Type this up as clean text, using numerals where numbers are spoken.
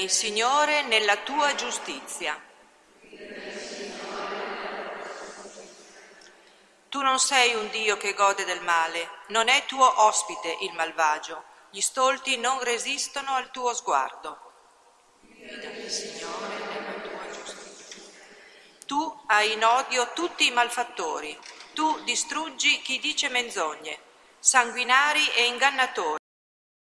Guidami, Signore, nella tua giustizia. Tu non sei un Dio che gode del male, non è tuo ospite il malvagio, gli stolti non resistono al tuo sguardo. Guidami, Signore, nella tua giustizia. Tu hai in odio tutti i malfattori, tu distruggi chi dice menzogne, sanguinari e ingannatori.